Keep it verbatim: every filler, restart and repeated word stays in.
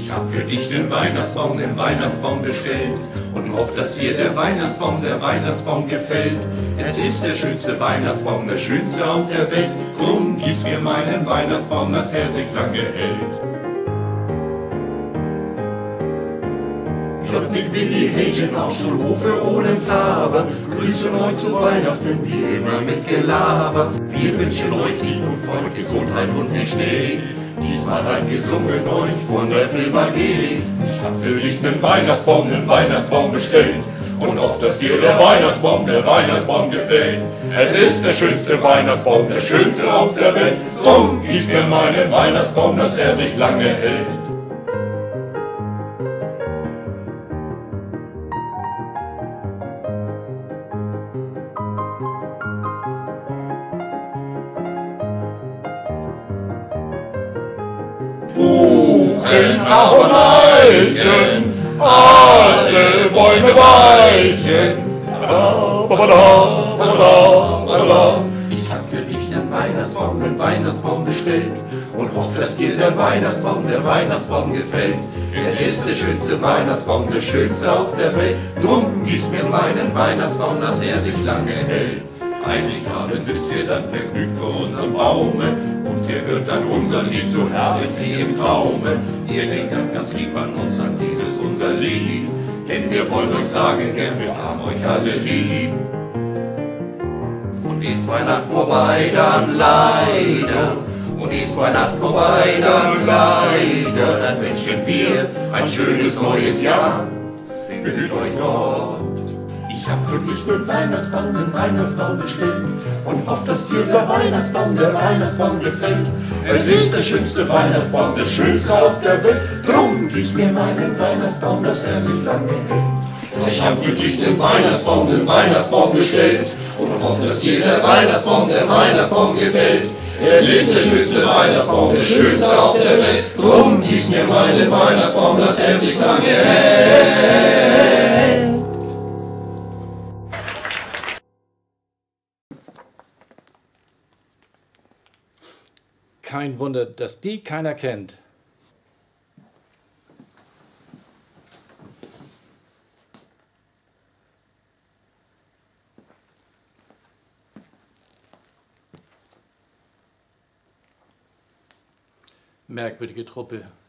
Ich hab für dich den Weihnachtsbaum, den Weihnachtsbaum bestellt und hoff, dass dir der Weihnachtsbaum, der Weihnachtsbaum gefällt. Es ist der schönste Weihnachtsbaum, der schönste auf der Welt. Drum gieß mir meinen Weihnachtsbaum, dass er sich lange hält. Flott mit Willi Hähnchen auf Schulhofe ohne Zaber, grüßen euch zu Weihnachten wie immer mit Gelaber. Wir wünschen euch Lieb und Freund, Gesundheit und viel Schnee. Diesmal hat gesungen euch von der Firma G. Ich hab für dich nen Weihnachtsbaum, nen Weihnachtsbaum bestellt und hoffe, dass dir der Weihnachtsbaum, der Weihnachtsbaum gefällt. Es ist der schönste Weihnachtsbaum, der schönste auf der Welt. Drum gieß mir meinen Weihnachtsbaum, dass er sich lange hält. Buchen, Ahorn, Eichen, alle Bäume weichen. Ich hab für dich den Weihnachtsbaum, den Weihnachtsbaum bestellt und hoffe, dass dir der Weihnachtsbaum, der Weihnachtsbaum gefällt. Es ist der schönste Weihnachtsbaum, der schönste auf der Welt. Drum gieß mir meinen Weihnachtsbaum, dass er sich lange hält. Heiligabend sitzt ihr dann vergnügt vor unserem Baume und ihr hört dann unser Lied so herrlich wie im Traume. Ihr denkt dann ganz lieb an uns, an dieses unser Lied, denn wir wollen euch sagen, gern, wir haben euch alle lieb. Und ist Weihnacht vorbei, dann leider, und ist Weihnacht vorbei, dann leider, dann wünschen wir ein schönes neues Jahr. Behüt euch Gott. Ich hab für dich den Weihnachtsbaum, den Weihnachtsbaum bestellt und hoffe, dass dir der Weihnachtsbaum, der Weihnachtsbaum gefällt. Es ist der schönste Weihnachtsbaum, der schönste auf der Welt. Drum gieß mir meinen Weihnachtsbaum, dass er sich lange hält. Ich hab für dich den Weihnachtsbaum, den Weihnachtsbaum bestellt und hoffe, dass dir der Weihnachtsbaum, der Weihnachtsbaum gefällt. Es ist der schönste Weihnachtsbaum, der schönste auf der Welt. Drum gieß mir meinen Weihnachtsbaum, dass er sich lange hält. Kein Wunder, dass die keiner kennt. Merkwürdige Truppe.